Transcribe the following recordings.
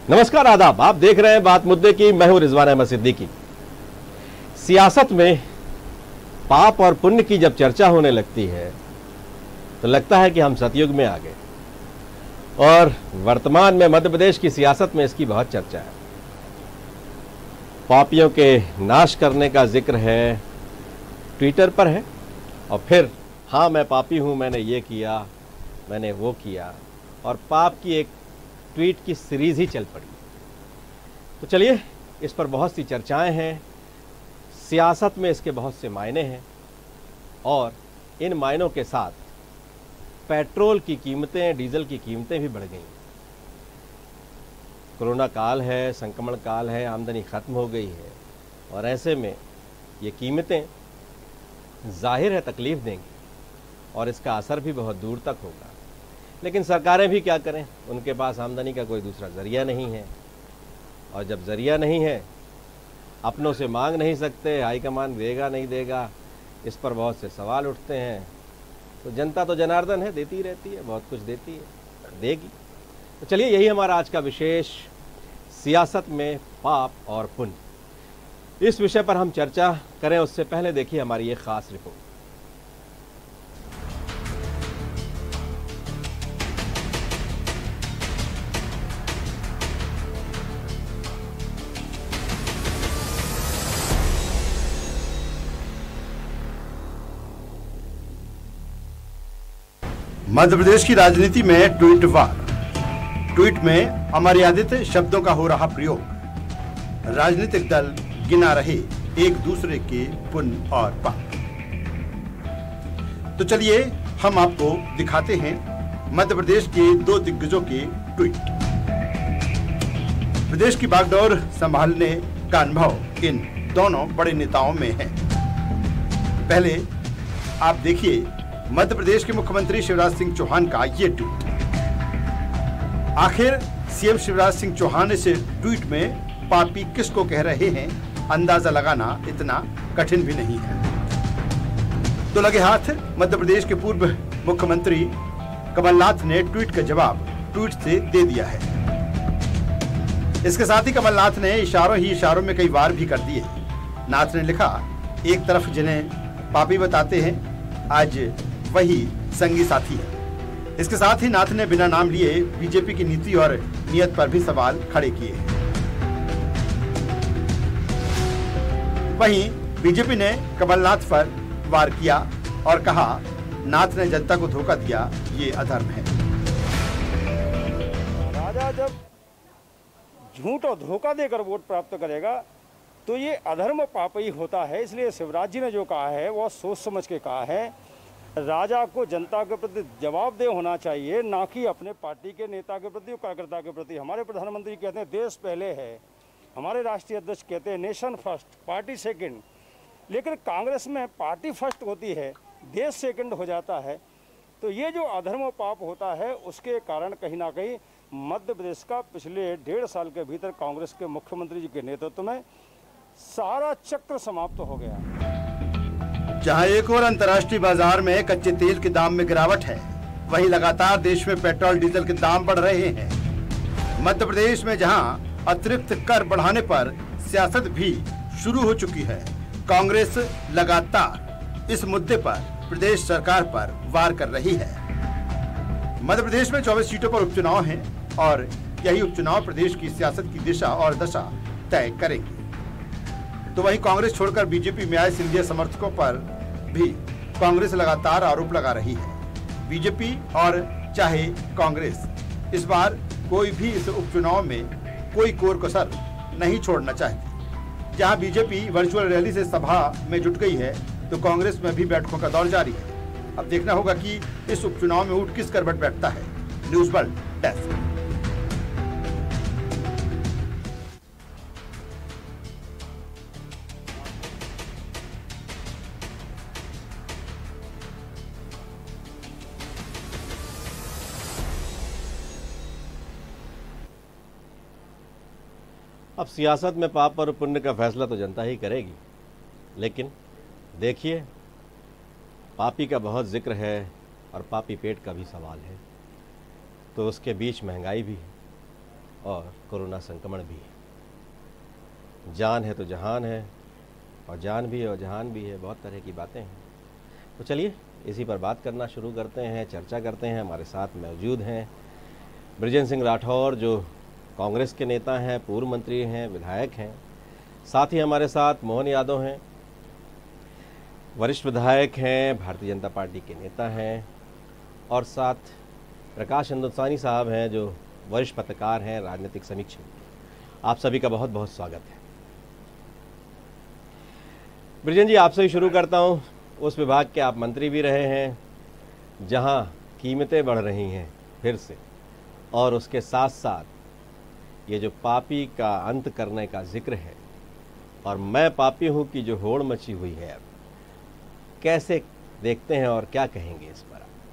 नमस्कार, आदाब। आप देख रहे हैं बात मुद्दे की। मैं हूं रिजवान अहमद सिद्दीकी। सियासत में पाप और पुण्य की जब चर्चा होने लगती है तो लगता है कि हम सतयुग में आ गए, और वर्तमान में मध्य प्रदेश की सियासत में इसकी बहुत चर्चा है। पापियों के नाश करने का जिक्र है, ट्विटर पर है, और फिर हाँ मैं पापी हूं, मैंने ये किया, मैंने वो किया, और पाप की एक ट्वीट की सीरीज ही चल पड़ी। तो चलिए, इस पर बहुत सी चर्चाएं हैं। सियासत में इसके बहुत से मायने हैं, और इन मायनों के साथ पेट्रोल की कीमतें, डीजल की कीमतें भी बढ़ गई। कोरोना काल है, संक्रमण काल है, आमदनी खत्म हो गई है, और ऐसे में ये कीमतें जाहिर है तकलीफ देंगी, और इसका असर भी बहुत दूर तक होगा। लेकिन सरकारें भी क्या करें, उनके पास आमदनी का कोई दूसरा ज़रिया नहीं है, और जब ज़रिया नहीं है, अपनों से मांग नहीं सकते, हाईकमान देगा नहीं देगा, इस पर बहुत से सवाल उठते हैं। तो जनता तो जनार्दन है, देती रहती है, बहुत कुछ देती है, देगी। तो चलिए, यही हमारा आज का विशेष, सियासत में पाप और पुण्य। इस विषय पर हम चर्चा करें उससे पहले देखिए हमारी ये खास रिपोर्ट। मध्य प्रदेश की राजनीति में ट्वीट वार। ट्वीट में अमर्यादित शब्दों का हो रहा प्रयोग। राजनीतिक दल गिना रहे एक दूसरे के पुण्य और पाप। तो चलिए हम आपको दिखाते हैं मध्य प्रदेश के दो दिग्गजों के ट्वीट। प्रदेश की बागडोर संभालने का अनुभव इन दोनों बड़े नेताओं में है। पहले आप देखिए मध्य प्रदेश के मुख्यमंत्री शिवराज सिंह चौहान का ये ट्वीट। आखिर सीएम शिवराज सिंह चौहान इस ट्वीट में पापी किसको कह रहे हैं, अंदाजा लगाना इतना कठिन भी नहीं है। तो लगे हाथ मध्य प्रदेश के पूर्व मुख्यमंत्री कमलनाथ ने ट्वीट का जवाब ट्वीट से दे दिया है। इसके साथ ही कमलनाथ ने इशारों ही इशारों में कई वार भी कर दिए। नाथ ने लिखा, एक तरफ जिन्हें पापी बताते हैं, आज वही संगी साथी है। इसके साथ ही नाथ ने बिना नाम लिए बीजेपी की नीति और नियत पर भी सवाल खड़े किए। वहीं बीजेपी ने कमलनाथ पर वार किया और कहा, नाथ ने जनता को धोखा दिया, ये अधर्म है। राजा जब झूठ और धोखा देकर वोट प्राप्त करेगा तो ये अधर्म पाप ही होता है। इसलिए शिवराज जी ने जो कहा है वो सोच समझ के कहा है। राजा को जनता के प्रति जवाबदेह होना चाहिए, ना कि अपने पार्टी के नेता के प्रति और कार्यकर्ता के प्रति। हमारे प्रधानमंत्री कहते हैं देश पहले है, हमारे राष्ट्रीय अध्यक्ष कहते हैं नेशन फर्स्ट, पार्टी सेकंड। लेकिन कांग्रेस में पार्टी फर्स्ट होती है, देश सेकंड हो जाता है। तो ये जो अधर्म और पाप होता है, उसके कारण कहीं ना कहीं मध्य प्रदेश का पिछले 1.5 साल के भीतर कांग्रेस के मुख्यमंत्री जी के नेतृत्व में सारा चक्र समाप्त हो गया। जहां एक और अंतर्राष्ट्रीय बाजार में कच्चे तेल के दाम में गिरावट है, वहीं लगातार देश में पेट्रोल डीजल के दाम बढ़ रहे हैं। मध्य प्रदेश में जहां अतिरिक्त कर बढ़ाने पर सियासत भी शुरू हो चुकी है, कांग्रेस लगातार इस मुद्दे पर प्रदेश सरकार पर वार कर रही है। मध्य प्रदेश में 24 सीटों पर उपचुनाव हैं, और यही उपचुनाव प्रदेश की सियासत की दिशा और दशा तय करेंगे। तो वहीं कांग्रेस छोड़कर बीजेपी में आए सिंधिया समर्थकों पर भी कांग्रेस लगातार आरोप लगा रही है। बीजेपी और चाहे कांग्रेस इस बार कोई भी इस उपचुनाव में कोई कोर कसर नहीं छोड़ना चाहती। जहां बीजेपी वर्चुअल रैली से सभा में जुट गई है, तो कांग्रेस में भी बैठकों का दौर जारी है। अब देखना होगा कि इस उपचुनाव में ऊंट किस करवट बैठता है। News world desk. अब सियासत में पाप और पुण्य का फैसला तो जनता ही करेगी, लेकिन देखिए, पापी का बहुत जिक्र है और पापी पेट का भी सवाल है। तो उसके बीच महंगाई भी है और कोरोना संक्रमण भी है। जान है तो जहान है, और जान भी है और जहान भी है, बहुत तरह की बातें हैं। तो चलिए इसी पर बात करना शुरू करते हैं, चर्चा करते हैं। हमारे साथ मौजूद हैं बृजेंद्र सिंह राठौर, जो कांग्रेस के नेता हैं, पूर्व मंत्री हैं, विधायक हैं। साथ ही हमारे साथ मोहन यादव हैं, वरिष्ठ विधायक हैं, भारतीय जनता पार्टी के नेता हैं। और साथ प्रकाश हिंदुस्तानी साहब हैं, जो वरिष्ठ पत्रकार हैं, राजनीतिक समीक्षक। आप सभी का बहुत बहुत स्वागत है। बृजेंद्र जी, आपसे ही शुरू करता हूं। उस विभाग के आप मंत्री भी रहे हैं जहां कीमतें बढ़ रही हैं फिर से, और उसके साथ साथ ये जो पापी का अंत करने का जिक्र है, और मैं पापी हूं कि जो होड़ मची हुई है, अब कैसे देखते हैं और क्या कहेंगे इस पर?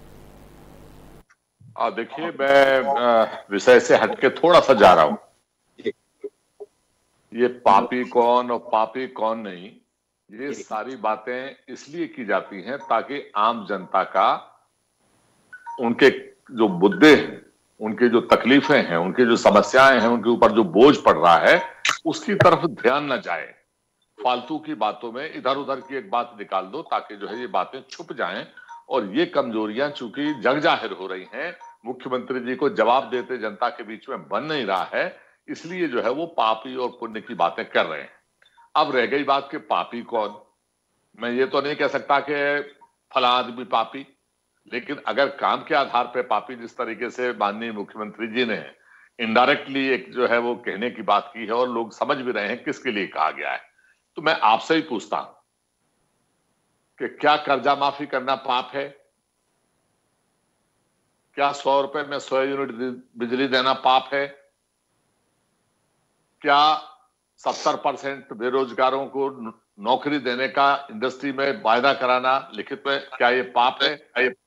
देखिए, मैं विषय से हटके थोड़ा सा जा रहा हूं। ये पापी कौन और पापी कौन नहीं, ये सारी बातें इसलिए की जाती हैं ताकि आम जनता का, उनके जो मुद्दे हैं, उनके जो तकलीफें हैं, उनकी जो समस्याएं हैं, उनके ऊपर जो बोझ पड़ रहा है, उसकी तरफ ध्यान न जाए। फालतू की बातों में इधर उधर की एक बात निकाल दो ताकि जो है ये बातें छुप जाएं। और ये कमजोरियां चूंकि जग जाहिर हो रही हैं, मुख्यमंत्री जी को जवाब देते जनता के बीच में बन नहीं रहा है, इसलिए जो है वो पापी और पुण्य की बातें कर रहे हैं। अब रह गई बात कि पापी कौन, मैं ये तो नहीं कह सकता कि फला आदमी पापी, लेकिन अगर काम के आधार पर पापी, जिस तरीके से माननीय मुख्यमंत्री जी ने इनडायरेक्टली एक जो है वो कहने की बात की है, और लोग समझ भी रहे हैं किसके लिए कहा गया है, तो मैं आपसे ही पूछता हूं कि क्या कर्जा माफी करना पाप है? क्या 100 रुपए में 100 यूनिट बिजली देना पाप है? क्या 70% बेरोजगारों को नौकरी देने का इंडस्ट्री में वायदा कराना लिखित में, क्या ये पाप है?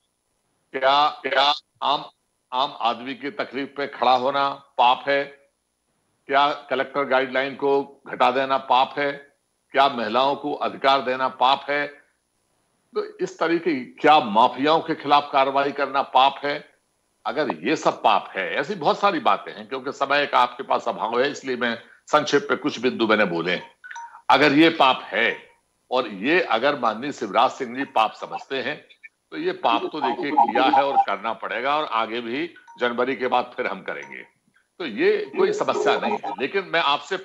क्या आम आदमी की तकलीफ पे खड़ा होना पाप है? क्या कलेक्टर गाइडलाइन को घटा देना पाप है? क्या महिलाओं को अधिकार देना पाप है? तो इस तरीके की, क्या माफियाओं के खिलाफ कार्रवाई करना पाप है? अगर ये सब पाप है, ऐसी बहुत सारी बातें हैं, क्योंकि समय का आपके पास अभाव है, इसलिए मैं संक्षेप पे कुछ बिंदु मैंने बोले। अगर ये पाप है, और ये अगर माननीय शिवराज सिंह जी पाप समझते हैं, तो ये पाप तो देखिए किया है और करना पड़ेगा, और आगे भी जनवरी के बाद फिर हम करेंगे, तो ये कोई समस्या नहीं है। लेकिन मैं आपसे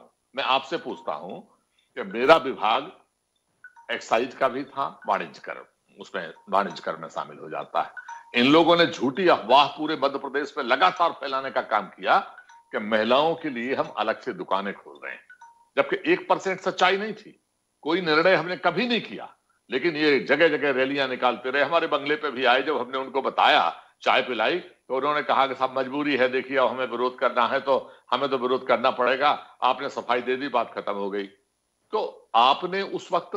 पूछता हूं कि मेरा विभाग एक्साइज का भी था, वाणिज्य कर, उसमें वाणिज्य कर में शामिल हो जाता है। इन लोगों ने झूठी अफवाह पूरे मध्य प्रदेश में लगातार फैलाने का काम किया कि महिलाओं के लिए हम अलग से दुकानें खोल रहे हैं, जबकि 1% सच्चाई नहीं थी। कोई निर्णय हमने कभी नहीं किया, लेकिन ये जगह जगह रैलियां निकालते रहे। हमारे बंगले पे भी आए, जब हमने उनको बताया, चाय पिलाई, तो उन्होंने कहा कि साहब मजबूरी है, देखिए अब हमें विरोध करना है तो हमें तो विरोध करना पड़ेगा, आपने सफाई दे दी, बात खत्म हो गई। तो आपने उस वक्त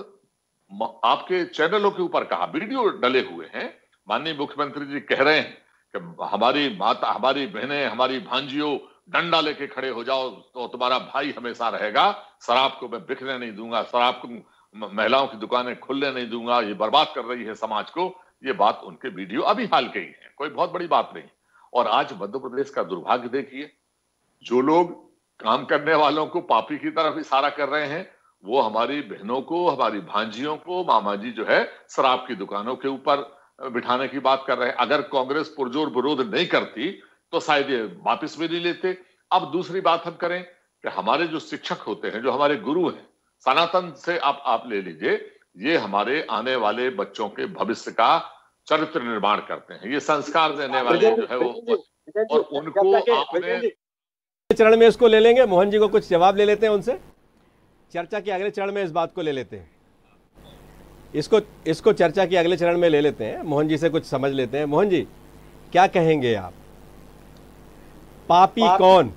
आपके चैनलों के ऊपर कहा, वीडियो डले हुए हैं, माननीय मुख्यमंत्री जी कह रहे हैं कि हमारी माता, हमारी बहनें, हमारी भांजियों, डंडा लेके खड़े हो जाओ तो तुम्हारा भाई हमेशा रहेगा, शराब को मैं बिकने नहीं दूंगा, शराब को, महिलाओं की दुकानें खुलने नहीं दूंगा, ये बर्बाद कर रही है समाज को। ये बात उनके वीडियो अभी हाल के ही है, कोई बहुत बड़ी बात नहीं। और आज मध्य प्रदेश का दुर्भाग्य देखिए, जो लोग काम करने वालों को पापी की तरफ इशारा कर रहे हैं, वो हमारी बहनों को, हमारी भांजियों को, मामा जी जो है शराब की दुकानों के ऊपर बिठाने की बात कर रहे हैं। अगर कांग्रेस पुरजोर विरोध नहीं करती तो शायद ये वापिस भी नहीं लेते। अब दूसरी बात हम करें कि हमारे जो शिक्षक होते हैं, जो हमारे गुरु हैं, सनातन से आप ले लीजिए, ये हमारे आने वाले बच्चों के भविष्य का चरित्र निर्माण करते हैं, ये संस्कार देने वाले जो है वो, और उनको आपने चरण में इसको ले लेंगे। मोहन जी को कुछ जवाब ले लेते हैं उनसे, चर्चा के अगले चरण में इस बात को ले लेते हैं, इसको चर्चा के अगले चरण में ले लेते हैं। मोहन जी से कुछ समझ लेते हैं। मोहन जी, क्या कहेंगे आप, पापी कौन?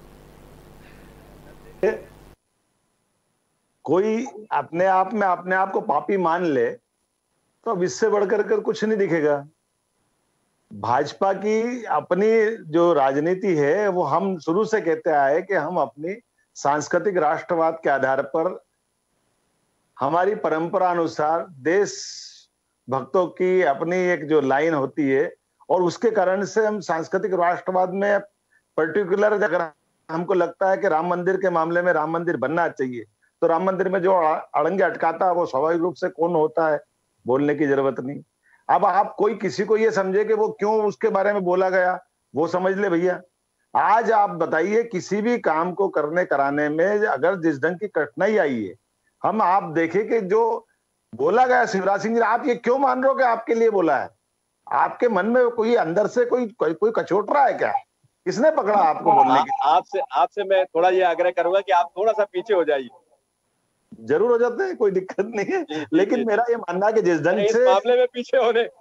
कोई अपने आप को पापी मान ले तो अब इससे बढ़कर कर कुछ नहीं दिखेगा। भाजपा की अपनी जो राजनीति है, वो हम शुरू से कहते आए कि हम अपनी सांस्कृतिक राष्ट्रवाद के आधार पर, हमारी परंपरा अनुसार देश भक्तों की अपनी एक जो लाइन होती है, और उसके कारण से हम सांस्कृतिक राष्ट्रवाद में पर्टिकुलर अगर हमको लगता है कि राम मंदिर के मामले में राम मंदिर बनना चाहिए, तो राम मंदिर में जो अड़ंगे अटकाता है वो स्वाभाविक रूप से कौन होता है, बोलने की जरूरत नहीं। अब आप कोई किसी को ये समझे कि वो क्यों उसके बारे में बोला गया, वो समझ ले भैया। आज आप बताइए, किसी भी काम को करने कराने में अगर जिस ढंग की कठिनाई आई है, हम आप देखें कि जो बोला गया शिवराज सिंह जी, आप ये क्यों मान रहे हो कि आपके लिए बोला है? आपके मन में कोई अंदर से कोई कचोट रहा है क्या? किसने पकड़ा आपको बोलने के? आपसे मैं थोड़ा ये आग्रह करूंगा कि आप थोड़ा सा पीछे हो जाइए। जरूर हो जाते हैं, कोई दिक्कत नहीं है, लेकिन मेरा ये मानना है कि जिस ढंग इस से मामले में पीछे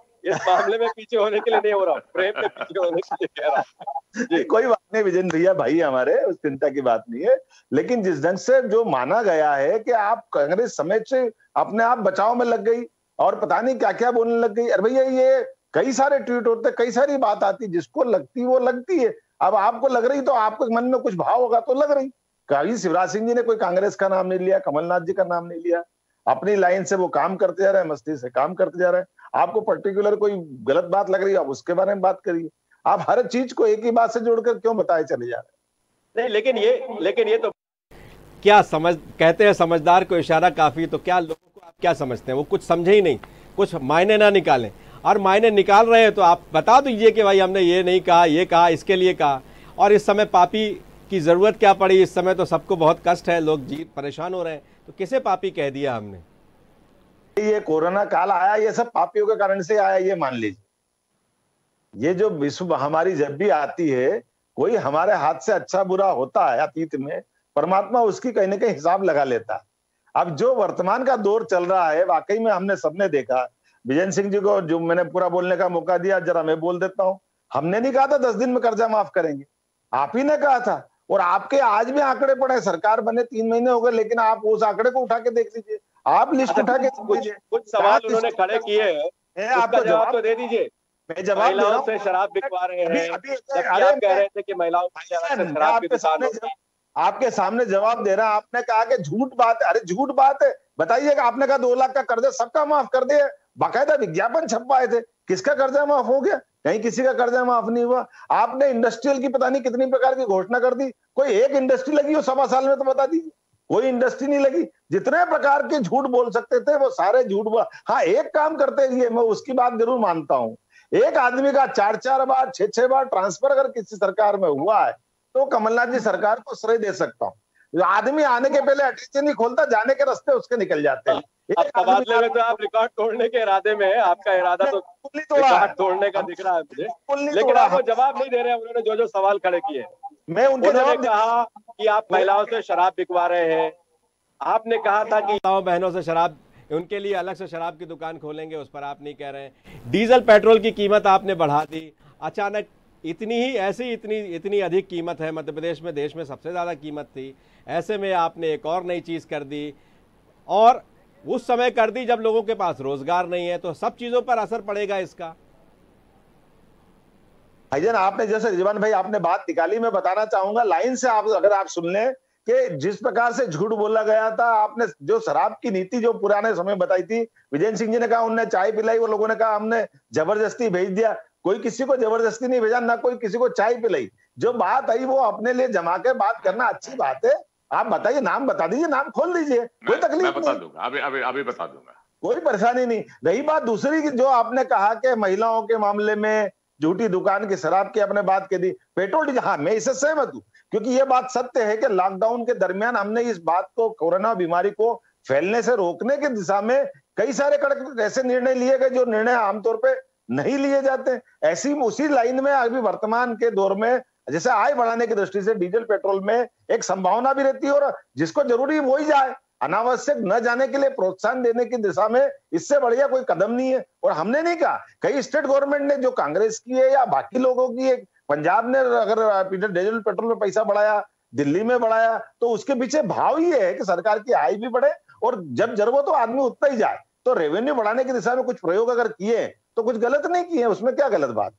होने के लिए नहीं हो रहा, प्रेम में पीछे होने के लिए कह रहा हूं। कोई बात नहीं विजन भैया, भाई हमारे, उस चिंता की बात नहीं है। लेकिन जिस ढंग से जो माना गया है कि आप कांग्रेस समेत से अपने आप बचाव में लग गई और पता नहीं क्या क्या बोलने लग गई। अरे भैया, ये कई सारे ट्वीट होते, कई सारी बात आती, जिसको लगती वो लगती है। अब आपको लग रही तो आपके मन में कुछ भाव होगा तो लग रही। कभी शिवराज सिंह जी ने कोई कांग्रेस का नाम नहीं लिया, कमलनाथ जी का नाम नहीं लिया, अपनी लाइन से वो काम करते जा रहे हैं, मस्ती से काम करते जा रहे हैं। आपको पर्टिकुलर कोई गलत बात लग रही है, आप उसके बारे में बात करिए। आप हर चीज को एक ही बात से जोड़कर क्यों बताए चले जा रहे हैं? नहीं, लेकिन ये तो क्या कहते हैं समझदार को इशारा काफी, तो क्या लोगों को आप क्या समझते हैं? वो कुछ समझे ही नहीं, कुछ मायने ना निकालें, और मायने निकाल रहे हैं तो आप बता दीजिए कि भाई हमने ये नहीं कहा, ये कहा, इसके लिए कहा। और इस समय पापी की जरूरत क्या पड़ी? इस समय तो सबको बहुत कष्ट है, लोग जी परेशान हो रहे हैं, तो किसे पापी कह दिया हमने? ये कोरोना काल आया, ये सब पापियों के कारण से आया, ये मान लीजिए। ये जो विश्व महामारी जब भी आती है, कोई हमारे हाथ से अच्छा बुरा होता है अतीत में, परमात्मा उसकी कहीं ना कहीं हिसाब लगा लेता है। अब जो वर्तमान का दौर चल रहा है, वाकई में हमने सबने देखा। विजय सिंह जी को जो मैंने पूरा बोलने का मौका दिया, जरा मैं बोल देता हूं। हमने नहीं कहा था 10 दिन में कर्जा माफ करेंगे, आप ही ने कहा था। और आपके आज भी आंकड़े पड़े, सरकार बने 3 महीने हो गए, लेकिन आप उस आंकड़े को उठा के देख लीजिए, आप लिस्ट उठा के कुछ सवाल उन्होंने खड़े किए हैं, आपका जवाब तो दे दीजिए। मैं जवाब दे रहा हूं। से शराब बिकवा रहे हैं, अभी आप कह रहे थे कि महिलाओं से शराब की दुकान होगी। आपके सामने जवाब दे रहा, आपने कहा कि झूठ बात है। अरे झूठ बात है, बताइएगा। आपने कहा 2 लाख का कर्जा सबका माफ कर दिया, बाकायदा विज्ञापन छपवाए थे, किसका कर्जा माफ हो गया? कहीं किसी का कर्जा माफ नहीं हुआ। आपने इंडस्ट्रियल की पता नहीं कितनी प्रकार की घोषणा कर दी, कोई एक इंडस्ट्री लगी हो 1.25 साल में तो बता दीजिए, कोई इंडस्ट्री नहीं लगी। जितने प्रकार के झूठ बोल सकते थे वो सारे झूठ बोला। हाँ, एक काम करते रहिए, मैं उसकी बात जरूर मानता हूं। एक आदमी का 4-4 बार 6-6 बार ट्रांसफर अगर किसी सरकार में हुआ है तो कमलनाथ जी सरकार को श्रेय दे सकता हूँ। आदमी आने के पहले अटेंशन नहीं खोलता, जाने के रास्ते उसके निकल जाते हैं। तबादले में तो आप रिकॉर्ड तोड़ने के इरादे में है, आपका इरादा तो रिकॉर्ड तोड़ने का दिख रहा है मुझे, लेकिन आप वो जवाब नहीं दे रहे हैं। उन्होंने जो सवाल खड़े किए, मैं उनके जवाब कहा कि आप महिलाओं से शराब बिकवा रहे हैं, आपने कहा था कि बहनों से शराब, उनके लिए अलग से शराब की दुकान खोलेंगे, उस पर आप नहीं कह रहे हैं। डीजल पेट्रोल की कीमत आपने बढ़ा दी अचानक, इतनी ही ऐसी इतनी अधिक कीमत है मध्य प्रदेश में, देश में सबसे ज्यादा कीमत थी। ऐसे में आपने एक और नई चीज कर दी, और उस समय कर दी जब लोगों के पास रोजगार नहीं है, तो सब चीजों पर असर पड़ेगा इसका। भाईजान, आपने जैसे रिजवान भाई आपने बात निकाली, मैं बताना चाहूंगा लाइन से, आप अगर आप सुन लें कि जिस प्रकार से झूठ बोला गया था। आपने जो शराब की नीति जो पुराने समय बताई थी, विजय सिंह जी ने कहा उनने चाय पिलाई, वो लोगों ने कहा हमने जबरदस्ती भेज दिया। कोई किसी को जबरदस्ती नहीं भेजा, ना कोई किसी को चाय पिलाई। जो बात आई वो अपने लिए जमा के बात करना अच्छी बात है। आप बताइए, नाम बता दीजिए, नाम खोल दीजिए, कोई तकलीफ नहीं। बता दूंगा, अभी बता दूंगा, कोई परेशानी नहीं। रही बात दूसरी की, जो आपने कहा कि महिलाओं के मामले में झूठी दुकान की शराब की आपने बात कह दी, पेट्रोल डीजल, हाँ मैं इससे सहमत हूं, क्योंकि ये बात सत्य है कि लॉकडाउन के दरमियान हमने इस बात को, कोरोना बीमारी को फैलने से रोकने की दिशा में कई सारे कड़क ऐसे निर्णय लिए गए जो निर्णय आमतौर पर नहीं लिए जाते। ऐसी उसी लाइन में अभी वर्तमान के दौर में जैसे आय बढ़ाने की दृष्टि से डीजल पेट्रोल में एक संभावना भी रहती है, और जिसको जरूरी वो ही जाए, अनावश्यक न जाने के लिए प्रोत्साहन देने की दिशा में इससे बढ़िया कोई कदम नहीं है। और हमने नहीं कहा, कई स्टेट गवर्नमेंट ने, जो कांग्रेस की है या बाकी लोगों की है, पंजाब ने अगर डीजल पेट्रोल में पैसा बढ़ाया, दिल्ली में बढ़ाया, तो उसके पीछे भाव ये है कि सरकार की आय भी बढ़े, और जब जरूरत हो आदमी उतना ही जाए। तो रेवेन्यू बढ़ाने की दिशा में कुछ प्रयोग अगर किए तो कुछ गलत नहीं किए, उसमें क्या गलत बात।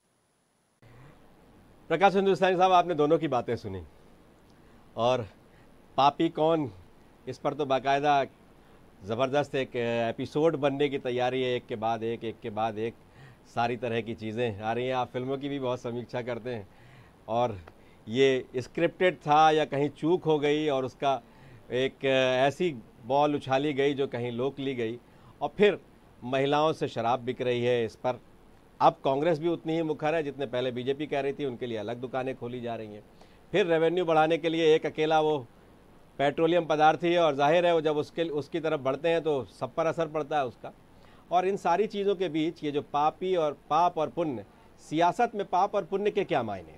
प्रकाश हिंदुस्तानी साहब, आपने दोनों की बातें सुनी, और पापी कौन, इस पर तो बाकायदा ज़बरदस्त एक एपिसोड बनने की तैयारी है। एक के बाद एक सारी तरह की चीज़ें आ रही हैं। आप फिल्मों की भी बहुत समीक्षा करते हैं, और ये स्क्रिप्टेड था या कहीं चूक हो गई और उसका एक ऐसी बॉल उछाली गई जो कहीं लोक ली गई, और फिर महिलाओं से शराब बिक रही है। इस पर अब कांग्रेस भी उतनी ही मुखर है जितने पहले बीजेपी कह रही थी, उनके लिए अलग दुकानें खोली जा रही हैं। फिर रेवेन्यू बढ़ाने के लिए एक अकेला वो पेट्रोलियम पदार्थ ही है, और जाहिर है वो जब उसकी तरफ बढ़ते हैं तो सब पर असर पड़ता है उसका। और इन सारी चीज़ों के बीच ये जो पाप और पुण्य, सियासत में पाप और पुण्य के क्या मायने हैं?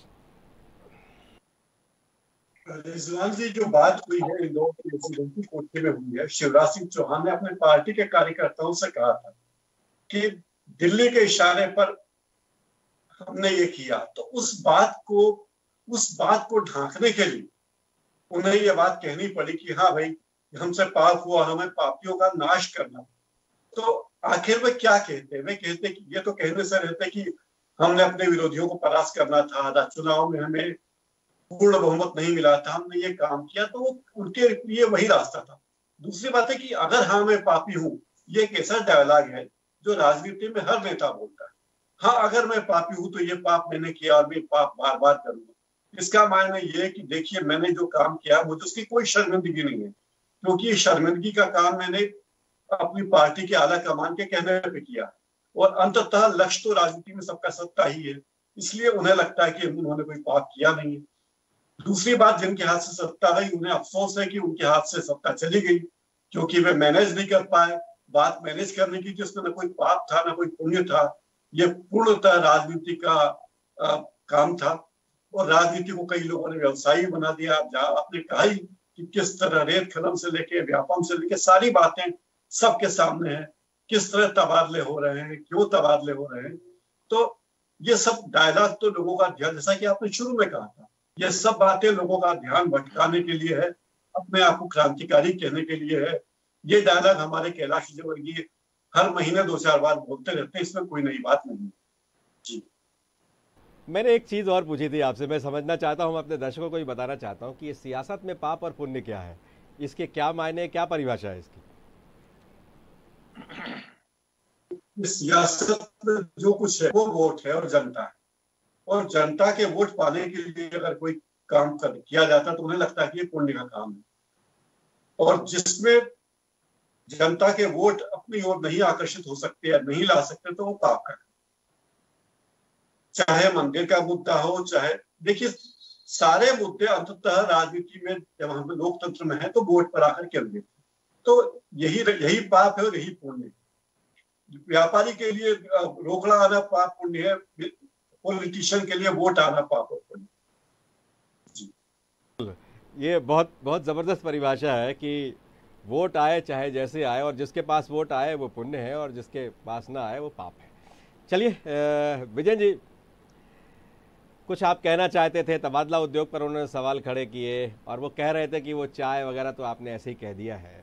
रिजवान जी, जो बात हुई है इंदौर के रेसिडेंसी कोटे में हुई है, शिवराज सिंह चौहान ने अपने पार्टी के कार्यकर्ताओं से कहा था कि दिल्ली के इशारे पर हमने ये किया, तो उस बात को ढांकने के लिए उन्हें ये बात कहनी पड़ी कि हाँ भाई, हमसे पाप हुआ, हमें पापियों का नाश करना। तो आखिर वे क्या कहते? वे कहते कि ये तो कहने से रहते कि हमने अपने विरोधियों को परास्त करना था, चुनाव में हमें पूर्ण बहुमत नहीं मिला था, हमने ये काम किया, तो वो उनके लिए वही रास्ता था। दूसरी बात है कि अगर हाँ मैं पापी हूं, ये एक ऐसा डायलॉग है जो राजनीति में हर नेता बोलता है। हाँ, अगर मैं पापी हूं तो ये पाप मैंने किया और मैं पाप बार बार करूंगा। इसका मायने ये है कि देखिए, मैंने जो काम किया मुझे उसकी कोई शर्मिंदगी नहीं है, क्योंकि ये शर्मिंदगी का काम मैंने अपनी पार्टी के आला कमान के कहने पे किया, और अंततः लक्ष्य तो राजनीति में सबका सत्ता ही है, इसलिए उन्हें लगता है कि उन्होंने कोई पाप किया नहीं है। दूसरी बात, जिनके हाथ से सत्ता रही उन्हें अफसोस है कि उनके हाथ से सत्ता चली गई, क्योंकि वे मैनेज नहीं कर पाए। बात मैनेज करने की, जिसमें न कोई पाप था न कोई पुण्य था, ये पूर्णतः राजनीति का काम था, और राजनीति को कई लोगों ने व्यवसायी बना दिया। आपने कहा ही कि किस तरह रेत खनन से लेके व्यापम से लेके सारी बातें सबके सामने है, किस तरह तबादले हो रहे हैं, क्यों तबादले हो रहे हैं। तो ये सब डायलॉग तो लोगों का ध्यान, जैसा कि आपने शुरू में कहा था, ये सब बातें लोगों का ध्यान भटकाने के लिए है, अपने आप को क्रांतिकारी कहने के लिए है। ये डायलॉग हमारे कैलाश विजयवर्गीय हर महीने 2-4 बार बोलते रहते हैं, इसमें कोई नई बात नहीं। जी, मैंने एक चीज़ और पूछी थी आपसे, मैं समझना चाहता हूँ, अपने दर्शकों को भी बताना चाहता हूँ कि ये सियासत में पाप और पुण्य क्या है, इसके क्या मायने, क्या परिभाषा है इसकी? सियासत में जो कुछ है वो वोट है और जनता है, और जनता के वोट पाने के लिए अगर कोई काम किया जाता है तो उन्हें लगता है कि ये पुण्य का काम है, और जिसमें जनता के वोट अपनी ओर नहीं आकर्षित हो सकते या नहीं ला सकते तो वो पाप का, चाहे मंदिर का मुद्दा हो, चाहे, देखिए सारे मुद्दे अंततः राजनीति में जब हम लोकतंत्र में है तो वोट पर आकर केंद्रित, तो यही पाप है और यही पुण्य है। व्यापारी के लिए रोकड़ा आना पाप पुण्य है, पॉलिटिशियन के लिए वोट आना पाप और पुण्य। ये बहुत बहुत जबरदस्त परिभाषा है कि वोट आए चाहे जैसे आए, और जिसके पास वोट आए वो पुण्य है और जिसके पास ना आए वो पाप है। चलिए विजय जी, कुछ आप कहना चाहते थे, तबादला उद्योग पर उन्होंने सवाल खड़े किए और वो कह रहे थे कि वो चाय वगैरह तो आपने ऐसे ही कह दिया है।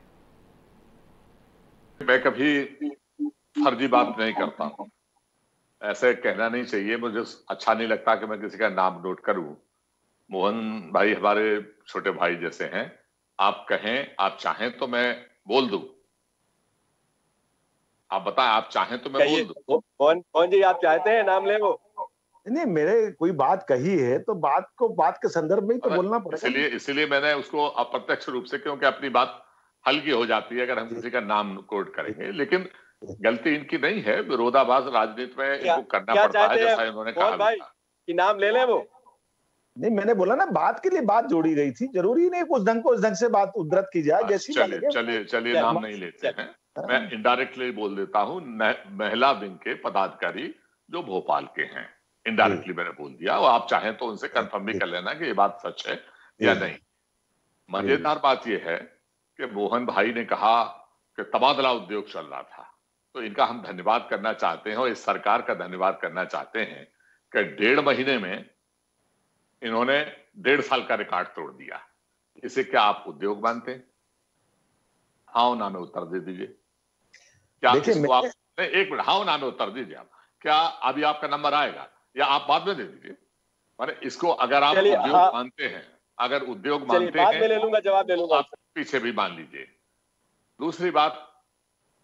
मैं कभी फर्जी बात नहीं करता हूं, ऐसे कहना नहीं चाहिए, मुझे अच्छा नहीं लगता कि मैं किसी का नाम नोट करूं। मोहन भाई हमारे छोटे भाई जैसे हैं, आप कहें, आप चाहें तो मैं बोल दूं, आप बताएं, आप चाहें तो मैं बोल दूं। कौन जी आप चाहते हैं नाम ले? वो नहीं, मेरे कोई बात कही है तो बात के संदर्भ में ही तो बोलना पड़ेगा। इसीलिए मैंने उसको अप्रत्यक्ष रूप से, क्योंकि अपनी बात हल्की हो जाती है अगर हम किसी का नाम कोट करेंगे, लेकिन गलती इनकी नहीं है, विरोधाभास राजनीति में इनको करना पड़ता है, जैसा इन्होंने कहा भाई कि नाम ले लें। वो नहीं, मैंने बोला ना, बात के लिए बात जोड़ी गई थी, जरूरी नहीं उस ढंग से बात उद्धृत की जाए जैसी। चलिए नाम नहीं लेते हैं, मैं इनडायरेक्टली बोल देता हूं, महिला विंग के पदाधिकारी जो भोपाल के हैं, इनडायरेक्टली मैंने बोल दिया, और आप चाहें तो उनसे कंफर्म भी कर लेना कि ये बात सच है या नहीं। मजेदार बात यह है कि मोहन भाई ने कहा कि तबादला उद्योग चल रहा था, तो इनका हम धन्यवाद करना चाहते हैं और इस सरकार का धन्यवाद करना चाहते हैं कि 1.5 महीने में इन्होंने 1.5 साल का रिकॉर्ड तोड़ दिया। इसे क्या आप उद्योग मानते हैं? हाँ ना में उत्तर दे दीजिए। क्या इसको आप एक मिनट, हाँ ना में उत्तर दीजिए आप। क्या अभी आपका नंबर आएगा या आप बाद में दे दीजिए? माने इसको अगर आप उद्योग मानते हैं, अगर उद्योग मानते हैं, बाद में ले लूंगा, जवाब दे लूंगा, आप पीछे भी मान लीजिए। दूसरी बात,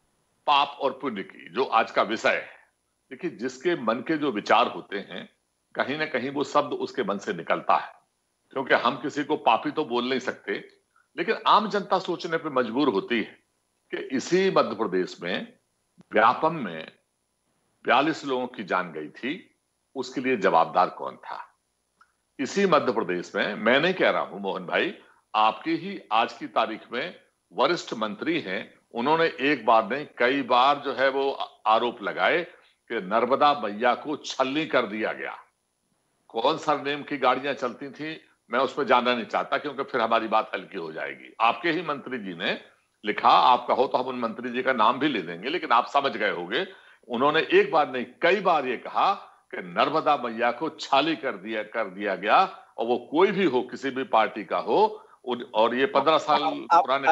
पाप और पुण्य की जो आज का विषय है, देखिए जिसके मन के जो विचार होते हैं, कहीं ना कहीं वो शब्द उसके मन से निकलता है, क्योंकि हम किसी को पापी तो बोल नहीं सकते, लेकिन आम जनता सोचने पर मजबूर होती है कि इसी मध्य प्रदेश में व्यापम में 42 लोगों की जान गई थी, उसके लिए जवाबदार कौन था। इसी मध्य प्रदेश में, मैं नहीं कह रहा हूं मोहन भाई, आपके ही आज की तारीख में वरिष्ठ मंत्री हैं, उन्होंने एक बार नहीं कई बार जो है वो आरोप लगाए कि नर्मदा मैया को छलनी कर दिया गया। कौन सरनेम की गाड़ियां चलती थी मैं उस पर जानना नहीं चाहता, क्योंकि फिर हमारी बात हल्की हो जाएगी। आपके ही मंत्री जी ने लिखा, आप कहो तो हम उन मंत्री जी का नाम भी ले देंगे, लेकिन आप समझ गए होंगे, उन्होंने एक बार नहीं कई बार ये कहा कि नर्मदा मैया को छाली कर दिया गया, और वो कोई भी हो, किसी भी पार्टी का हो, और ये 15 साल पुराने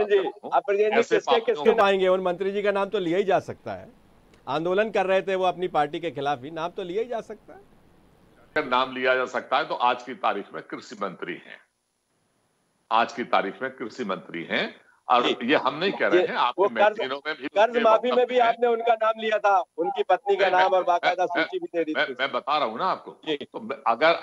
किसके पाएंगे। उन मंत्री जी का नाम तो लिया ही जा सकता है, आंदोलन कर रहे थे वो अपनी पार्टी के खिलाफ ही, नाम तो लिया ही जा सकता है। नाम लिया जा सकता है तो आज की तारीख में कृषि मंत्री हैं, आज की तारीख में कृषि मंत्री हैं, और ये हम नहीं कह रहे हैं, आपके मैगजीनों में भी, कर्ज माफी में भी आपने उनका नाम लिया था, उनकी पत्नी का नाम और बाकायदा सूची भी दे दी थी। मैं बता रहा हूं ना आपको। तो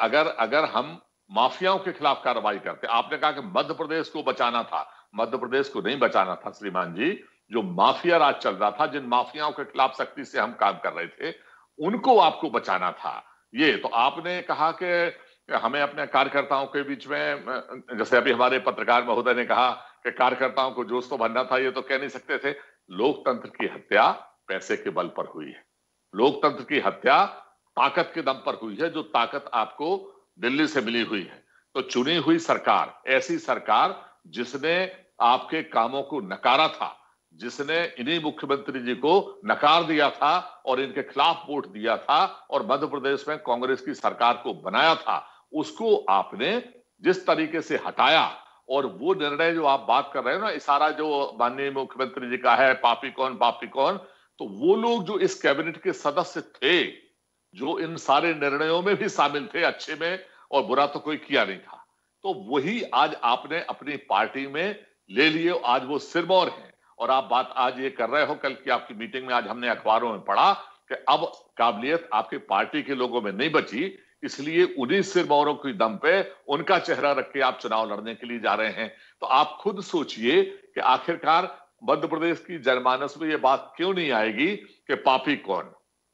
अगर हम माफियाओं के खिलाफ कार्रवाई करते, आपने कहा कि मध्य प्रदेश को बचाना था, मध्य प्रदेश को नहीं बचाना था श्रीमान जी, जो माफिया राज चल रहा था, जिन माफियाओं के खिलाफ सख्ती से हम काम कर रहे थे, उनको आपको बचाना था। ये तो आपने कहा कि हमें अपने कार्यकर्ताओं के बीच में, जैसे अभी हमारे पत्रकार महोदय ने कहा कि कार्यकर्ताओं को जोश तो भरना था, ये तो कह नहीं सकते थे। लोकतंत्र की हत्या पैसे के बल पर हुई है, लोकतंत्र की हत्या ताकत के दम पर हुई है, जो ताकत आपको दिल्ली से मिली हुई है। तो चुनी हुई सरकार, ऐसी सरकार जिसने आपके कामों को नकारा था, जिसने इन्हीं मुख्यमंत्री जी को नकार दिया था और इनके खिलाफ वोट दिया था और मध्य प्रदेश में कांग्रेस की सरकार को बनाया था, उसको आपने जिस तरीके से हटाया, और वो निर्णय जो आप बात कर रहे हो ना, इशारा जो माननीय मुख्यमंत्री जी का है, पापी कौन पापी कौन, तो वो लोग जो इस कैबिनेट के सदस्य थे, जो इन सारे निर्णयों में भी शामिल थे, अच्छे में और बुरा तो कोई किया नहीं था, तो वही आज आपने अपनी पार्टी में ले लिए, आज वो सिरमौर हैं। और आप बात आज ये कर रहे हो, कल की आपकी मीटिंग में आज हमने अखबारों में पढ़ा कि अब काबिलियत आपकी पार्टी के लोगों में नहीं बची, इसलिए उन्हीं सिरमौरों की दम पे उनका चेहरा रख के आप चुनाव लड़ने के लिए जा रहे हैं। तो आप खुद सोचिए कि आखिरकार मध्य प्रदेश की जनमानस में ये बात क्यों नहीं आएगी कि पापी कौन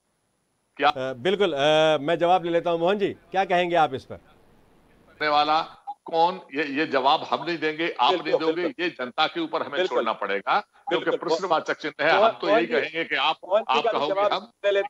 क्या। बिल्कुल, मैं जवाब ले लेता हूं। मोहन जी, क्या कहेंगे आप इस पर? करने वाला कौन, ये जवाब हम नहीं देंगे, आप नहीं दोगे, ये जनता के ऊपर हमें छोड़ना पड़ेगा, क्योंकि प्रश्नवाचक चिन्ह है। हम तो यही कहेंगे कि आप कहोगे, हम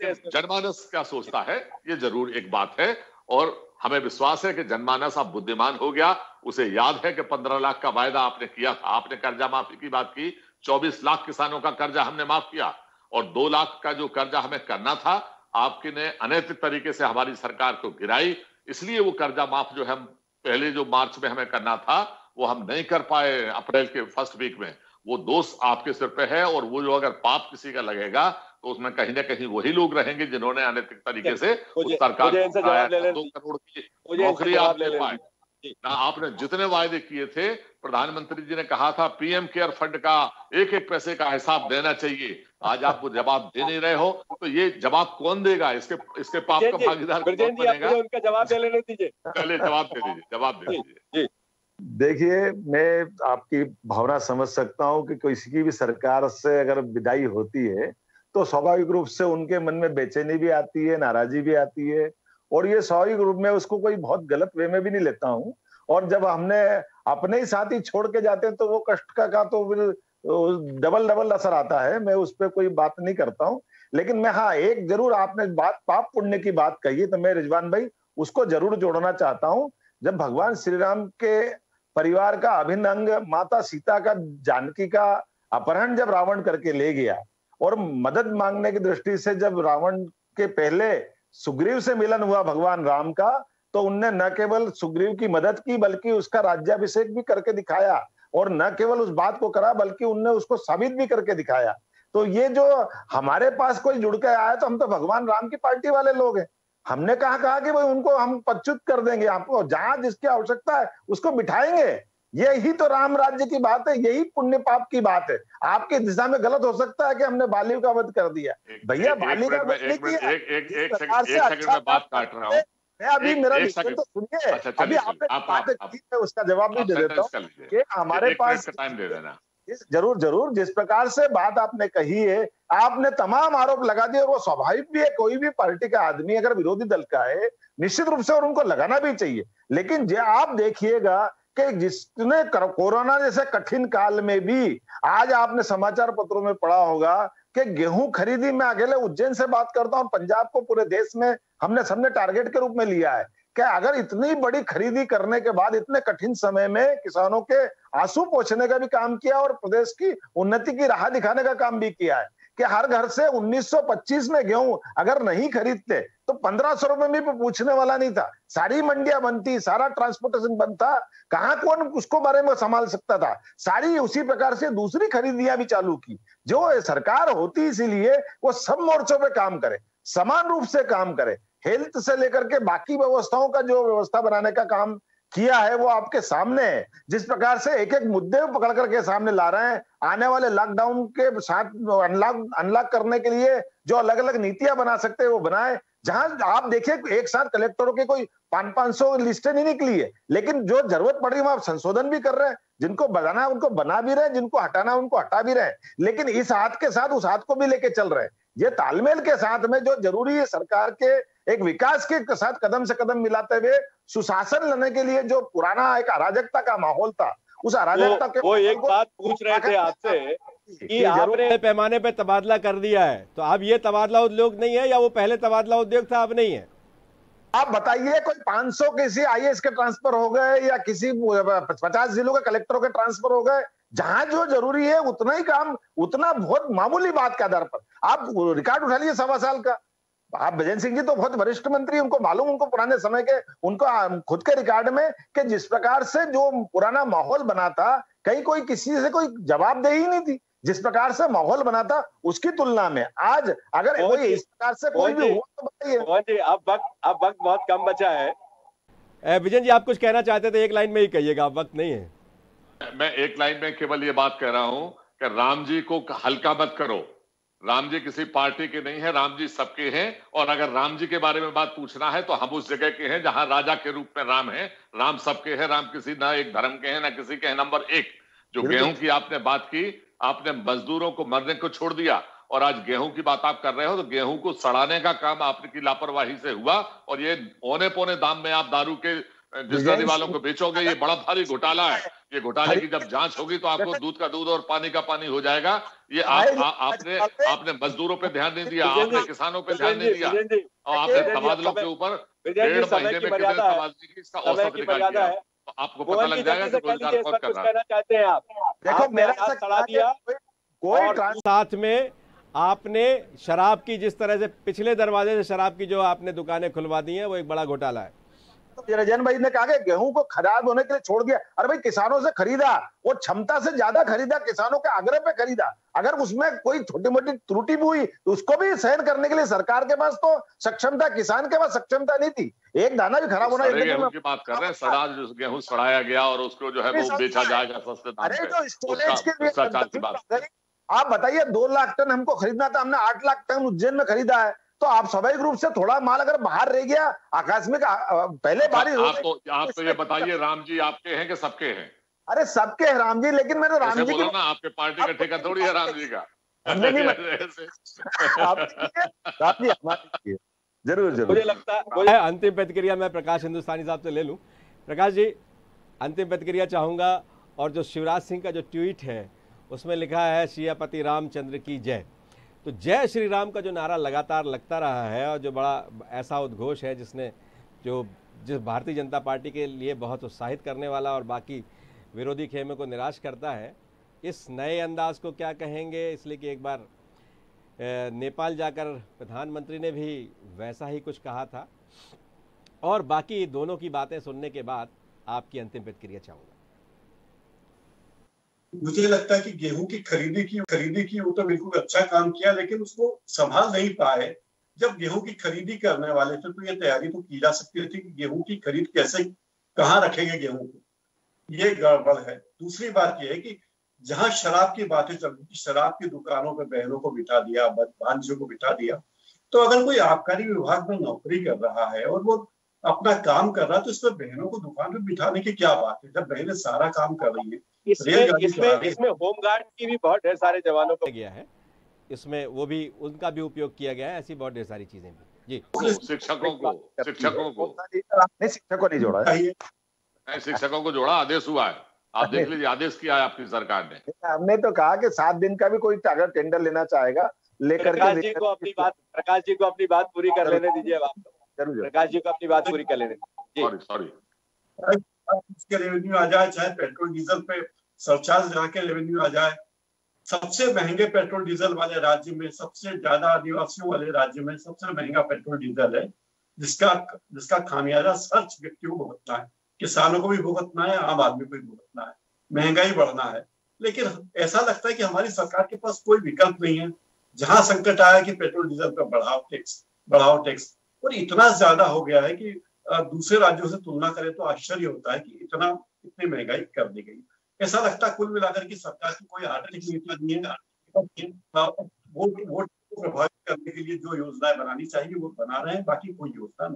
जनमानस क्या सोचता है, ये जरूर एक बात है। और हमें विश्वास है कि जनमानस अब बुद्धिमान हो गया, उसे याद है कि 15 लाख का वायदा आपने किया था, आपने कर्जा माफी की बात की, 24 लाख किसानों का कर्जा हमने माफ किया, और 2 लाख का जो कर्जा हमें करना था, आपके ने अनैतिक तरीके से हमारी सरकार को गिराई, इसलिए वो कर्जा माफ जो हम पहले जो मार्च में हमें करना था वो हम नहीं कर पाए अप्रैल के फर्स्ट वीक में। वो दोष आपके सिर पे है, और वो जो अगर पाप किसी का लगेगा तो उसमें कहीं ना कहीं वही लोग रहेंगे जिन्होंने अनैतिक तरीके से उस सरकार को 2 करोड़ की नौकरी आप ले पाए ना। आपने जितने वायदे किए थे, प्रधानमंत्री जी ने कहा था पीएम केयर फंड का एक एक पैसे का हिसाब देना चाहिए, आज आप वो जवाब दे नहीं रहे हो, तो ये जवाब कौन देगा? इसके पाप का भागीदार कौन बनेगा? उनका जवाब दे लेने दीजिए, पहले जवाब दे दीजिए, जवाब दे दीजिए। देखिए, मैं आपकी भावना समझ सकता हूं कि किसी की भी सरकार से अगर विदाई होती है तो स्वाभाविक रूप से उनके मन में बेचैनी भी आती है, नाराजगी भी आती है, और ये स्वाभाविक रूप में उसको कोई बहुत गलत वे में भी नहीं लेता हूं। और जब हमने अपने ही साथी छोड़ के जाते हैं तो वो कष्ट का तो फिर डबल असर आता है। मैं उस पर कोई बात नहीं करता हूं, लेकिन मैं हाँ एक जरूर, आपने बात पाप पुण्य की बात कही तो मैं रिजवान भाई उसको जरूर जोड़ना चाहता हूं। जब भगवान श्री राम के परिवार का अभिन्न अंग माता सीता का, जानकी का अपहरण जब रावण करके ले गया, और मदद मांगने की दृष्टि से जब रावण के पहले सुग्रीव से मिलन हुआ भगवान राम का, तो उनने न केवल सुग्रीव की मदद की बल्कि उसका राज्याभिषेक भी करके दिखाया, और न केवल उस बात को करा बल्कि उनने उसको साबित भी करके दिखाया। तो ये जो हमारे पास कोई जुड़ के आया, तो हम तो भगवान राम की पार्टी वाले लोग हैं। हमने कहा कि भाई उनको हम पच्युत कर देंगे, आपको जहां जिसकी आवश्यकता है उसको बिठाएंगे। यही तो राम राज्य की बात है, यही पुण्य पाप की बात है। आपकी दिशा में गलत हो सकता है कि हमने बाली का वध कर दिया, भैया बाली का वध नहीं किया। एक सेकंड में बात काट रहा हूँ, अभी मेरा एक विषय तो सुनिए। अच्छा, अभी चलिए, आपने आप बातें की, मैं उसका जवाब भी आप दे देता सेंटेंस हूँ कर लीजिए, कि हमारे एक पास मिनट का टाइम दे देना। जरूर जरूर, जिस प्रकार से बात आपने कही है, आपने तमाम आरोप लगा दिए, और वो स्वाभाविक भी है। कोई भी पार्टी का आदमी अगर विरोधी दल का है, निश्चित रूप से और उनको लगाना भी चाहिए। लेकिन आप देखिएगा कि जिसने कोरोना जैसे कठिन काल में भी, आज आपने समाचार पत्रों में पढ़ा होगा कि गेहूं खरीदी, में अकेले उज्जैन से बात करता हूं, पंजाब को पूरे देश में हमने सबने टारगेट के रूप में लिया है कि अगर इतनी बड़ी खरीदी करने के बाद इतने कठिन समय में किसानों के आंसू पोंछने का भी काम किया और प्रदेश की उन्नति की राह दिखाने का काम भी किया है कि हर घर से 1925 में गेहूं अगर नहीं खरीदते तो 1500 रुपए में भी पूछने वाला नहीं था। सारी मंडियां बनती, सारा ट्रांसपोर्टेशन बनता, कहां कौन उसको बारे में संभाल सकता था। सारी उसी प्रकार से दूसरी खरीदियां भी चालू की। जो सरकार होती इसीलिए वो सब मोर्चों पे काम करे, समान रूप से काम करे, हेल्थ से लेकर के बाकी व्यवस्थाओं का जो व्यवस्था बनाने का काम किया है वो आपके सामने है। जिस प्रकार से एक एक मुद्दे पकड़ करके सामने ला रहे हैं, आने वाले लॉकडाउन के साथ अनलॉक करने के लिए जो अलग अलग नीतियां बना सकते हैं वो बनाए। जहां आप देखिए एक साथ कलेक्टरों की कोई 500 लिस्टें नहीं निकली है, लेकिन जो जरूरत पड़ रही है वहां संशोधन भी कर रहे हैं, जिनको बनाना है उनको बना भी रहे हैं, जिनको हटाना है उनको हटा भी रहे हैं, लेकिन इस हाथ के साथ उस हाथ को भी लेके चल रहे हैं। ये तालमेल के साथ में जो जरूरी है, सरकार के एक विकास के साथ कदम से कदम मिलाते हुए सुशासन लाने के लिए जो पुराना एक अराजकता का माहौल था, उस अराजकता के वो एक बात पूछ रहे थे आपसे कि आपने पैमाने पे तबादला कर दिया है, तो अब ये तबादला उद्योग नहीं है या वो पहले तबादला उद्योग था अब नहीं है? आप बताइए, कोई 500 किसी आईएएस के ट्रांसफर हो गए या किसी 50 जिलों के कलेक्टरों के ट्रांसफर हो गए, जहां जो जरूरी है उतना ही काम, उतना बहुत मामूली बात के आधार पर आप रिकॉर्ड उठा लीजिए 1.25 साल का। आप बजेंद्र सिंह जी तो बहुत वरिष्ठ मंत्री, उनको मालूम, उनको पुराने समय के, उनको खुद के रिकॉर्ड में कि जिस प्रकार से जो पुराना माहौल बना था, कहीं कोई किसी से कोई जवाबदेही ही नहीं थी। जिस प्रकार से माहौल बना था उसकी तुलना में आज अगर कोई इस प्रकार से कोई भी हुआ तो बताइए। अब वक्त बहुत कम बचा है। विजय जी, आप कुछ कहना चाहते थे, एक लाइन में ही कहिएगा, अब वक्त नहीं है। मैं एक लाइन में केवल ये बात कह रहा हूं कि राम जी को हल्का मत करो। राम जी किसी पार्टी के नहीं है, राम जी सबके हैं। और अगर राम जी के बारे में बात पूछना है तो हम उस जगह के हैं जहां राजा के रूप में राम है। राम सबके हैं, राम किसी ना एक धर्म के हैं ना किसी के हैं। नंबर एक, जो गेहूं की आपने बात की, आपने मजदूरों को मरने को छोड़ दिया और आज गेहूं की बात आप कर रहे हो, तो गेहूं को सड़ाने का काम आपकी लापरवाही से हुआ। और ये औने पौने दाम में आप दारू के डिस्टलरी वालों को बेचोगे, ये बड़ा भारी घोटाला है। ये घोटाले की जब जांच होगी तो आपको दूध का दूध और पानी का पानी हो जाएगा। ये आपने मजदूरों पे ध्यान नहीं दिया, आपने किसानों पे ध्यान नहीं दिया, और आपने तबादलों के ऊपर 1.5 महीने में कितने तबादले की इसका औसत निकाल दिया। तो आपको पता लग जाएगा कि रोजगार कौन कर रहा है। चाहते हैं आप? देखो मेरा सड़ा दिया, कोई साथ में आपने शराब की, जिस तरह से पिछले दरवाजे से शराब की जो आपने दुकानें खुलवा दी हैं, वो एक बड़ा घोटाला है। रजन भाई ने कहा कि गेहूं को खराब होने के लिए छोड़ दिया। अरे भाई, किसानों से खरीदा, वो क्षमता से ज्यादा खरीदा, किसानों के आग्रह पे खरीदा। अगर उसमें कोई छोटी मोटी त्रुटि भी हुई तो उसको भी सहन करने के लिए सरकार के पास तो सक्षमता, किसान के पास सक्षमता नहीं थी। एक दाना भी खराब होना गेहूं की बात कर रहे हैं, सड़ा गेहूं सड़ाया गया और उसको जो है वो बेचा जाएगा सस्ते दाम पे। अरे जो स्टोरेज के लिए आप बताइए, 2 लाख टन हमको खरीदना था, हमने 8 लाख टन उज्जैन में खरीदा है। तो आप स्वाभाविक रूप से थोड़ा माल अगर बाहर रह गया, आकस्मिक पहले बारिश आप तो ये बताइए, राम जी आपके हैं कि सबके हैं? अरे सबके हैं राम जी, लेकिन मैंने राम जी बोला ना, आपके पार्टी का ठेका थोड़ी है राम जी का। जरूर जरूर। मुझे लगता है अंतिम प्रतिक्रिया मैं प्रकाश हिंदुस्तानी साहब से ले लूं। प्रकाश जी, अंतिम प्रतिक्रिया चाहूंगा। और जो शिवराज सिंह का जो ट्वीट है उसमें लिखा है, सियापति रामचंद्र की जय। तो जय श्री राम का जो नारा लगातार लगता रहा है और जो बड़ा ऐसा उद्घोष है जिस भारतीय जनता पार्टी के लिए बहुत उत्साहित करने वाला और बाकी विरोधी खेमे को निराश करता है, इस नए अंदाज को क्या कहेंगे? इसलिए कि एक बार नेपाल जाकर प्रधानमंत्री ने भी वैसा ही कुछ कहा था। और बाकी दोनों की बातें सुनने के बाद आपकी अंतिम प्रतिक्रिया चाहूंगा। मुझे लगता है कि गेहूं की खरीदी की वो तो बिल्कुल अच्छा काम किया, लेकिन उसको संभाल नहीं पाए। जब गेहूं की खरीदी करने वाले थे तो ये तैयारी तो की जा सकती थी कि गेहूं की खरीद कैसे, कहाँ रखेंगे गेहूं को, ये गड़बड़ है। दूसरी बात यह है कि जहां शराब की बातें चल रही थी, शराब की दुकानों पर बहनों को बिठा दिया, भांजियों को बिठा दिया। तो अगर कोई आबकारी विभाग में नौकरी कर रहा है और वो अपना काम कर रहा है, तो इसमें बहनों को दुकान पे बिठाने की क्या बात है? जब बहनें सारा काम कर रही है, इसमें होमगार्ड की भी बहुत ढेर सारे जवानों को गया है, इसमें वो भी उनका भी उपयोग किया गया है, ऐसी बहुत ढेर सारी चीजें भी। जी, शिक्षकों को नहीं, शिक्षकों नहीं जोड़ा है, शिक्षकों को जोड़ा, आदेश हुआ है, आप देख लीजिए, आदेश किया है आपकी सरकार ने। हमने तो कहा कि 7 दिन का भी कोई अगर टेंडर लेना चाहेगा लेकर के प्रकाश जी को अपनी बात पूरी कर लेने दीजिए। प्रकाश जी को अपनी बात पूरी कर लेने दीजिए। सॉरी इसके रेवेन्यू आ जाए, चाहे पेट्रोल डीजल पे सरचार्ज लगा के रेवेन्यू आ जाए। सबसे महंगे पेट्रोल डीजल वाले राज्य में, सबसे ज्यादा आदिवासियों वाले राज्य में सबसे महंगा पेट्रोल डीजल है, जिसका खामियाजा सर्च व्यक्ति को भुगतना है, किसानों को भी भुगतना है, आम आदमी को भी भुगतना है, महंगाई बढ़ना है। लेकिन ऐसा लगता है कि हमारी सरकार के पास कोई विकल्प नहीं है। जहां संकट आया कि पेट्रोल डीजल पर बढ़ाओ टैक्स, और इतना ज्यादा हो गया है कि दूसरे राज्यों से तुलना करें तो आश्चर्य होता है कि इतनी महंगाई कर दी गई। ऐसा लगता है कुल मिलाकर की सरकार की कोई आर्थिक नीति नहीं है। वोट को प्रभावित करने के लिए जो योजनाएं बनानी चाहिए वो बना रहे हैं, बाकी कोई योजना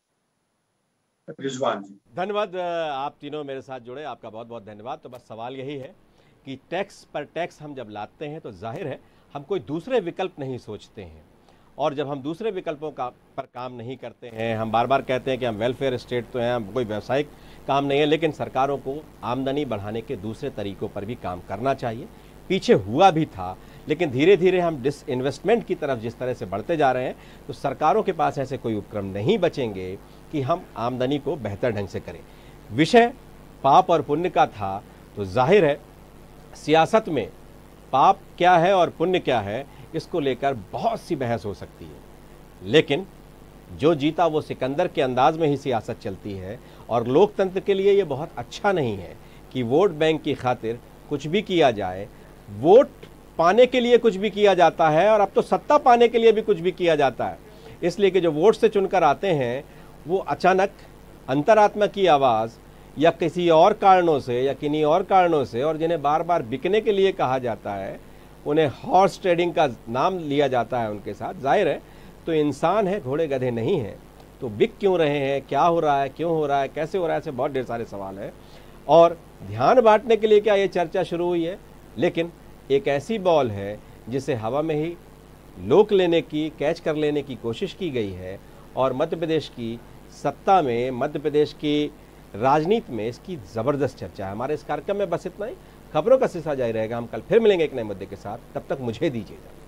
नहीं। रिजवान जी, धन्यवाद, आप तीनों मेरे साथ जुड़े, आपका बहुत बहुत धन्यवाद। तो बस सवाल यही है कि टैक्स पर टैक्स हम जब लाते हैं तो जाहिर है हम कोई दूसरे विकल्प नहीं सोचते हैं, और जब हम दूसरे विकल्पों पर काम नहीं करते हैं, हम बार बार कहते हैं कि हम वेलफेयर स्टेट तो हैं, हम कोई व्यावसायिक काम नहीं है, लेकिन सरकारों को आमदनी बढ़ाने के दूसरे तरीकों पर भी काम करना चाहिए। पीछे हुआ भी था, लेकिन धीरे धीरे हम डिसइन्वेस्टमेंट की तरफ जिस तरह से बढ़ते जा रहे हैं, तो सरकारों के पास ऐसे कोई उपक्रम नहीं बचेंगे कि हम आमदनी को बेहतर ढंग से करें। विषय पाप और पुण्य का था, तो जाहिर है सियासत में पाप क्या है और पुण्य क्या है, इसको लेकर बहुत सी बहस हो सकती है, लेकिन जो जीता वो सिकंदर के अंदाज में ही सियासत चलती है। और लोकतंत्र के लिए ये बहुत अच्छा नहीं है कि वोट बैंक की खातिर कुछ भी किया जाए। वोट पाने के लिए कुछ भी किया जाता है, और अब तो सत्ता पाने के लिए भी कुछ भी किया जाता है, इसलिए कि जो वोट से चुनकर आते हैं वो अचानक अंतरात्मा की आवाज़ या किसी और कारणों से या किन्हीं और कारणों से, और जिन्हें बार बार बिकने के लिए कहा जाता है, उन्हें हॉर्स ट्रेडिंग का नाम लिया जाता है उनके साथ। जाहिर है तो इंसान है, घोड़े गधे नहीं हैं, तो बिक क्यों रहे हैं, क्या हो रहा है, क्यों हो रहा है, कैसे हो रहा है, ऐसे बहुत ढेर सारे सवाल हैं। और ध्यान बांटने के लिए क्या ये चर्चा शुरू हुई है, लेकिन एक ऐसी बॉल है जिसे हवा में ही लोक लेने की, कैच कर लेने की कोशिश की गई है, और मध्य प्रदेश की सत्ता में, मध्य प्रदेश की राजनीति में इसकी ज़बरदस्त चर्चा है। हमारे इस कार्यक्रम में बस इतना ही। खबरों का सिलसिला जारी रहेगा, हम कल फिर मिलेंगे एक नए मुद्दे के साथ, तब तक मुझे दीजिए इजाज़त।